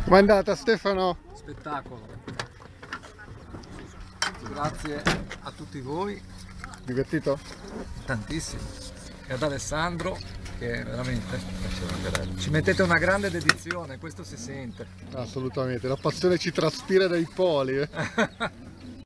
Com'è andata, Stefano? Spettacolo. Grazie a tutti voi, Divertito? tantissimo, e ad Alessandro che veramente ci mettete una grande dedizione, questo si sente. Assolutamente, la passione ci traspira dai poli.